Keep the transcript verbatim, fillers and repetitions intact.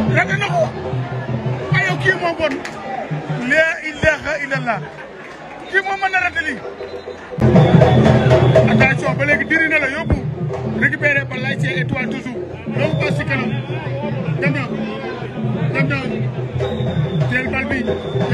raté na ko aywa kii moo bon la ilaha illallah kii moo mën a raté lii attention ba léegi diri na la yóbbu récupéré ba lay see étoile toujours loolu ba si kanam dem na dem na jël bal bi